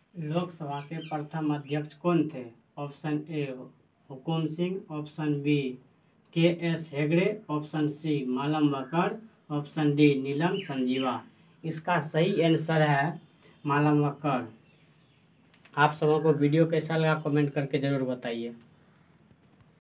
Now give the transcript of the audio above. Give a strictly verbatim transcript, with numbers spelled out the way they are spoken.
लोकसभा के प्रथम अध्यक्ष कौन थे? Option A Hukum Singh, option B K S Hegde, option C मालवकड़, ऑप्शन डी नीलम संजीवा। इसका सही आंसर है मालवकड़। आप सबों को वीडियो कैसा लगा कमेंट करके ज़रूर बताइए।